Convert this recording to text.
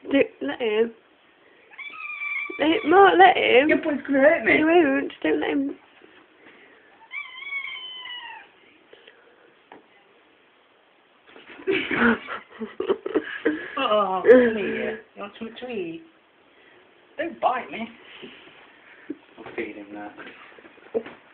Let him. Mark, let him. Your boy's gonna hurt me. He won't. Just don't let him. Oh, come here. You want something to eat? Don't bite me. I'll feed him that.